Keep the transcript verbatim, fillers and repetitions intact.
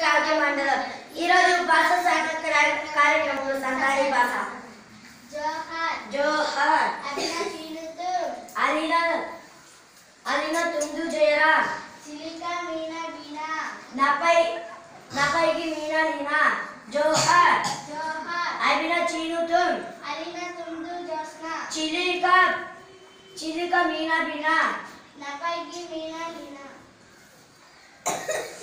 కావ్య మండలం ఈరోజు భాష సాంకేతిక కార్యక్రమంలో సంతాలి భాష జోహార్ జోహార్ అలినా చీనుతు అలినా అలినా తుందు జయరా చిలికా మీనా బీనా నాపై నాపైకి మీనా లీనా జోహార్ జోహార్ అలినా చీనుతుం అలినా తుందు జోస్నా చిలికా చిలికా మీనా బీనా నాపైకి మీనా లీనా